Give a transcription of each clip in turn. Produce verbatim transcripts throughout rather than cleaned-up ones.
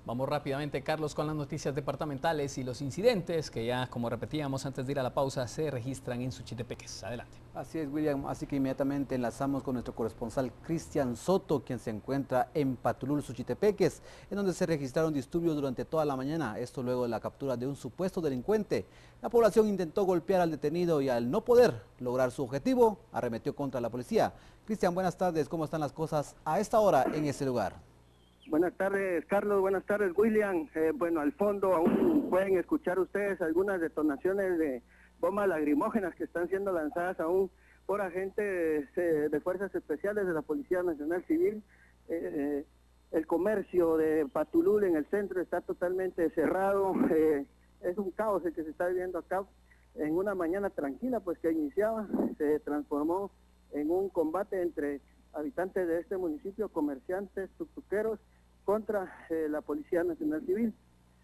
Vamos rápidamente, Carlos, con las noticias departamentales y los incidentes que ya, como repetíamos antes de ir a la pausa, se registran en Suchitepeques. Adelante. Así es, William. Así que inmediatamente enlazamos con nuestro corresponsal Cristian Soto, quien se encuentra en Patulul, Suchitepeques, en donde se registraron disturbios durante toda la mañana. Esto luego de la captura de un supuesto delincuente. La población intentó golpear al detenido y al no poder lograr su objetivo, arremetió contra la policía. Cristian, buenas tardes. ¿Cómo están las cosas a esta hora en ese lugar? Buenas tardes, Carlos. Buenas tardes, William. Eh, bueno, al fondo aún pueden escuchar ustedes algunas detonaciones de bombas lacrimógenas que están siendo lanzadas aún por agentes eh, de fuerzas especiales de la Policía Nacional Civil. Eh, el comercio de Patulul en el centro está totalmente cerrado. Eh, es un caos el que se está viviendo acá. En una mañana tranquila, pues que iniciaba, se transformó en un combate entre habitantes de este municipio, comerciantes, tuctuqueros, contra eh, la Policía Nacional Civil.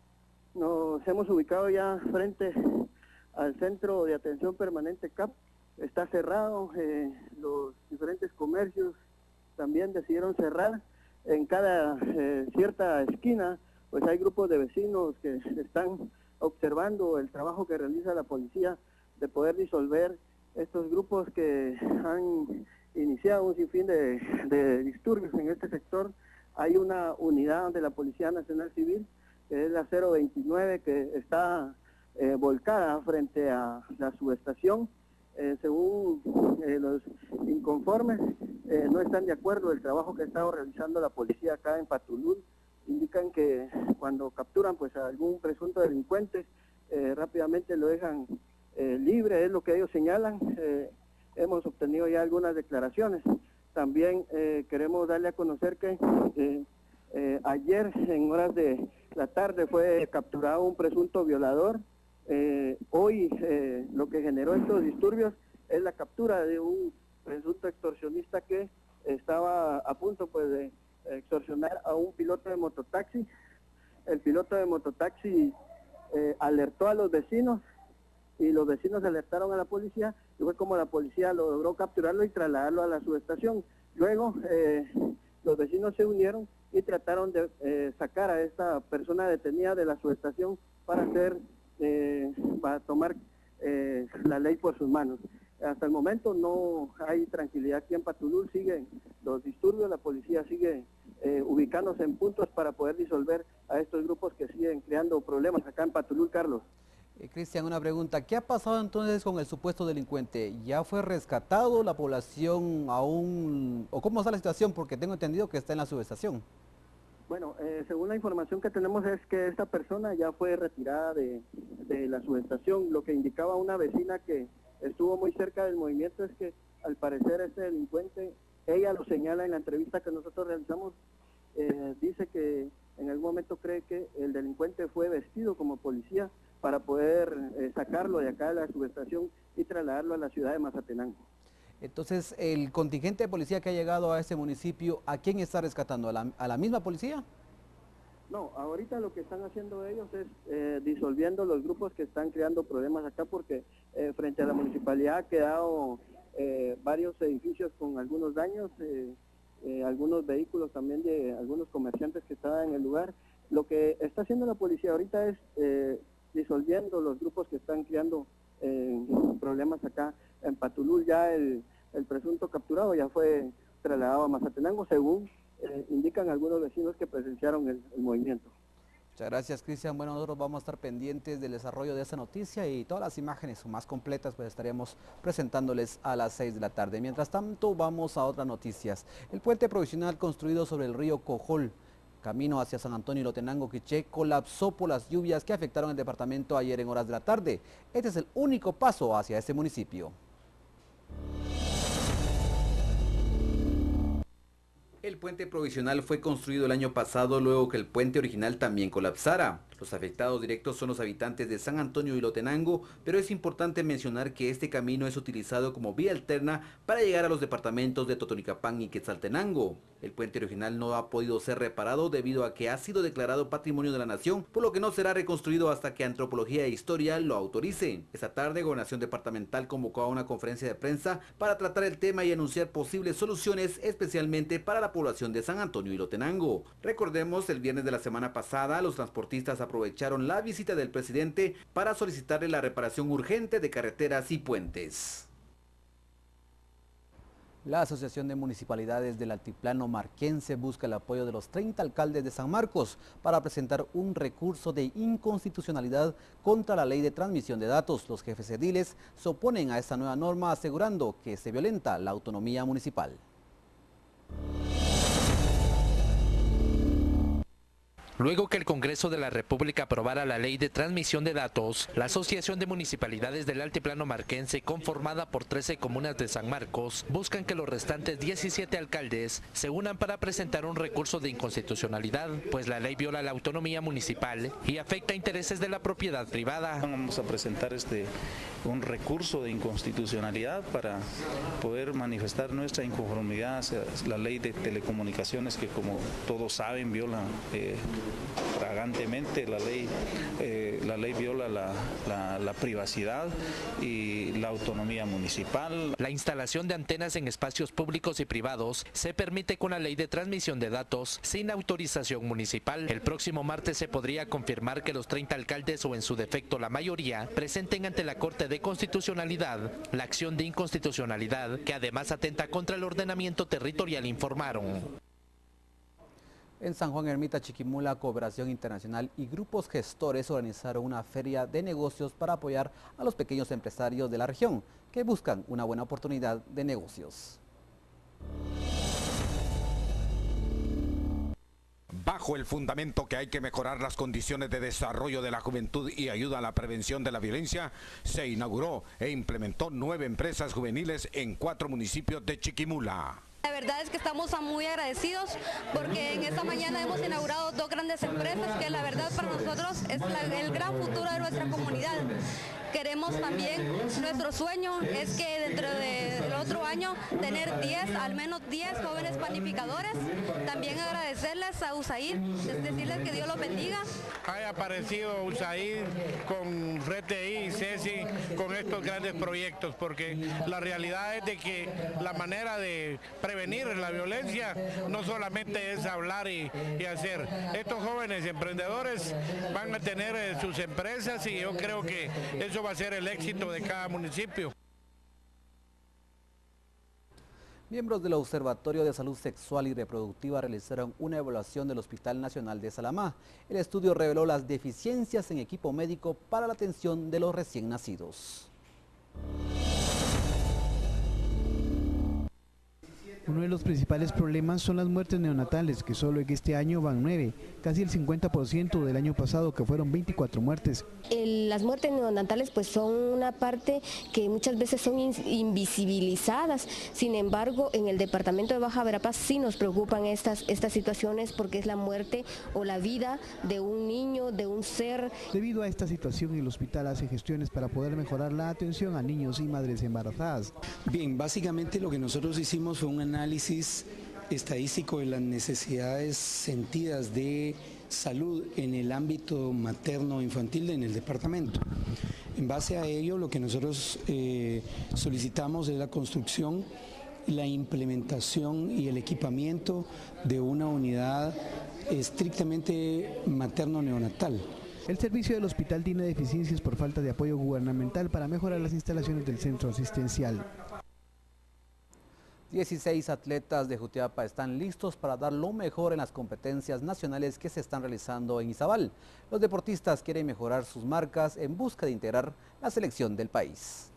Nos hemos ubicado ya frente al Centro de Atención Permanente C A P. Está cerrado, eh, los diferentes comercios también decidieron cerrar. En cada eh, cierta esquina, pues hay grupos de vecinos que están observando el trabajo que realiza la policía de poder disolver estos grupos que han iniciado un sinfín de, de disturbios en este sector. Hay una unidad de la Policía Nacional Civil, que es la cero veintinueve, que está eh, volcada frente a la subestación. Eh, según eh, los inconformes, eh, no están de acuerdo el trabajo que ha estado realizando la policía acá en Patulul. Indican que cuando capturan pues a algún presunto delincuente, eh, rápidamente lo dejan eh, libre, es lo que ellos señalan. Eh, hemos obtenido ya algunas declaraciones. También eh, queremos darle a conocer que eh, eh, ayer en horas de la tarde fue capturado un presunto violador. Eh, hoy eh, lo que generó estos disturbios es la captura de un presunto extorsionista que estaba a punto pues de extorsionar a un piloto de mototaxi. El piloto de mototaxi eh, alertó a los vecinos y los vecinos alertaron a la policía y fue como la policía logró capturarlo y trasladarlo a la subestación. Luego eh, los vecinos se unieron y trataron de eh, sacar a esta persona detenida de la subestación para hacer, eh, para tomar eh, la ley por sus manos. Hasta el momento no hay tranquilidad aquí en Patulul, siguen los disturbios, la policía sigue eh, ubicándose en puntos para poder disolver a estos grupos que siguen creando problemas acá en Patulul, Carlos. Eh, Cristian, una pregunta. ¿Qué ha pasado entonces con el supuesto delincuente? ¿Ya fue rescatado? ¿La población aún...? ¿O cómo está la situación? Porque tengo entendido que está en la subestación. Bueno, eh, según la información que tenemos es que esta persona ya fue retirada de, de la subestación. Lo que indicaba una vecina que estuvo muy cerca del movimiento es que al parecer este delincuente, ella lo señala en la entrevista que nosotros realizamos, eh, dice que en algún momento cree que el delincuente fue vestido como policía para poder eh, sacarlo de acá de la subestación y trasladarlo a la ciudad de Mazatenango. Entonces, el contingente de policía que ha llegado a ese municipio, ¿a quién está rescatando? ¿A la, a la misma policía? No, ahorita lo que están haciendo ellos es eh, disolviendo los grupos que están creando problemas acá porque eh, frente a la municipalidad ha quedado eh, varios edificios con algunos daños, eh, eh, algunos vehículos también de algunos comerciantes que estaban en el lugar. Lo que está haciendo la policía ahorita es eh, disolviendo los grupos que están creando eh, problemas acá en Patulul. Ya el, el presunto capturado ya fue trasladado a Mazatenango, según eh, indican algunos vecinos que presenciaron el, el movimiento. Muchas gracias, Cristian. Bueno, nosotros vamos a estar pendientes del desarrollo de esta noticia y todas las imágenes más completas pues estaremos presentándoles a las seis de la tarde. Mientras tanto, vamos a otras noticias. El puente provisional construido sobre el río Cojol, camino hacia San Antonio y Lotenango, Quiché, colapsó por las lluvias que afectaron el departamento ayer en horas de la tarde. Este es el único paso hacia este municipio. El puente provisional fue construido el año pasado luego que el puente original también colapsara. Los afectados directos son los habitantes de San Antonio y Lotenango, pero es importante mencionar que este camino es utilizado como vía alterna para llegar a los departamentos de Totonicapán y Quetzaltenango. El puente original no ha podido ser reparado debido a que ha sido declarado Patrimonio de la Nación, por lo que no será reconstruido hasta que Antropología e Historia lo autorice. Esta tarde, Gobernación Departamental convocó a una conferencia de prensa para tratar el tema y anunciar posibles soluciones, especialmente para la población de San Antonio y Lotenango. Recordemos, el viernes de la semana pasada, los transportistas aprovecharon la visita del presidente para solicitarle la reparación urgente de carreteras y puentes. La Asociación de Municipalidades del Altiplano Marquense busca el apoyo de los treinta alcaldes de San Marcos para presentar un recurso de inconstitucionalidad contra la ley de transmisión de datos. Los jefes ediles se oponen a esta nueva norma, asegurando que se violenta la autonomía municipal. Luego que el Congreso de la República aprobara la ley de transmisión de datos, la Asociación de Municipalidades del Altiplano Marquense, conformada por trece comunas de San Marcos, buscan que los restantes diecisiete alcaldes se unan para presentar un recurso de inconstitucionalidad, pues la ley viola la autonomía municipal y afecta intereses de la propiedad privada. Vamos a presentar este un recurso de inconstitucionalidad para poder manifestar nuestra inconformidad hacia la ley de telecomunicaciones, que como todos saben viola eh, fragantemente la ley, eh, la ley viola la, la, la privacidad y la autonomía municipal. La instalación de antenas en espacios públicos y privados se permite con la ley de transmisión de datos sin autorización municipal. El próximo martes se podría confirmar que los treinta alcaldes, o en su defecto la mayoría, presenten ante la Corte de Constitucionalidad la acción de inconstitucionalidad, que además atenta contra el ordenamiento territorial, informaron. En San Juan Ermita, Chiquimula, Cooperación Internacional y grupos gestores organizaron una feria de negocios para apoyar a los pequeños empresarios de la región que buscan una buena oportunidad de negocios. Bajo el fundamento que hay que mejorar las condiciones de desarrollo de la juventud y ayuda a la prevención de la violencia, se inauguró e implementó nueve empresas juveniles en cuatro municipios de Chiquimula. La verdad es que estamos muy agradecidos porque en esta mañana hemos inaugurado dos grandes empresas que la verdad para nosotros es la, el gran futuro de nuestra comunidad. Queremos también, nuestro sueño es que dentro del otro año tener diez, al menos diez jóvenes panificadores. También agradecerles a USAID, decirles que Dios los bendiga. Haya aparecido USAID con R T I y CESI con estos grandes proyectos, porque la realidad es de que la manera de prevenir la violencia no solamente es hablar y, y hacer. Estos jóvenes emprendedores van a tener eh, sus empresas y yo creo que eso va a ser el éxito de cada municipio. Miembros del Observatorio de Salud Sexual y Reproductiva realizaron una evaluación del Hospital Nacional de Salamá. El estudio reveló las deficiencias en equipo médico para la atención de los recién nacidos. Uno de los principales problemas son las muertes neonatales, que solo en este año van nueve, casi el cincuenta por ciento del año pasado, que fueron veinticuatro muertes. El, las muertes neonatales pues son una parte que muchas veces son in, invisibilizadas. Sin embargo, en el departamento de Baja Verapaz sí nos preocupan estas, estas situaciones, porque es la muerte o la vida de un niño, de un ser. Debido a esta situación, el hospital hace gestiones para poder mejorar la atención a niños y madres embarazadas. Bien, básicamente lo que nosotros hicimos fue un análisis análisis estadístico de las necesidades sentidas de salud en el ámbito materno-infantil en el departamento. En base a ello, lo que nosotros eh, solicitamos es la construcción, la implementación y el equipamiento de una unidad estrictamente materno-neonatal. El servicio del hospital tiene deficiencias por falta de apoyo gubernamental para mejorar las instalaciones del centro asistencial. dieciséis atletas de Jutiapa están listos para dar lo mejor en las competencias nacionales que se están realizando en Izabal. Los deportistas quieren mejorar sus marcas en busca de integrar la selección del país.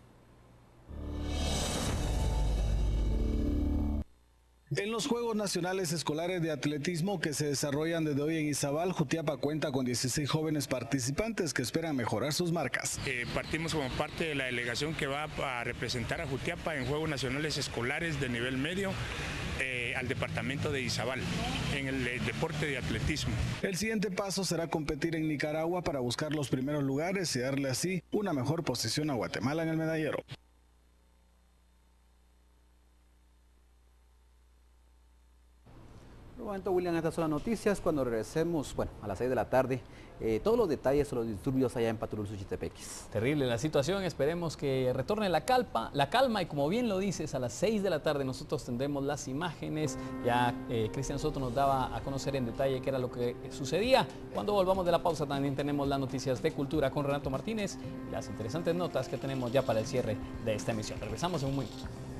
En los Juegos Nacionales Escolares de Atletismo que se desarrollan desde hoy en Izabal, Jutiapa cuenta con dieciséis jóvenes participantes que esperan mejorar sus marcas. Eh, partimos como parte de la delegación que va a representar a Jutiapa en Juegos Nacionales Escolares de nivel medio. Eh, al departamento de Izabal en el eh, deporte de atletismo. El siguiente paso será competir en Nicaragua para buscar los primeros lugares y darle así una mejor posición a Guatemala en el medallero. Por un momento, William, estas son las noticias. Cuando regresemos, bueno, a las seis de la tarde, eh, todos los detalles sobre los disturbios allá en Paturul, Suchitepeques. Terrible la situación, esperemos que retorne la calma, la calma y como bien lo dices, a las seis de la tarde nosotros tendremos las imágenes. Ya eh, Cristian Soto nos daba a conocer en detalle qué era lo que sucedía. Cuando volvamos de la pausa también tenemos las noticias de cultura con Renato Martínez y las interesantes notas que tenemos ya para el cierre de esta emisión. Regresamos en un momento.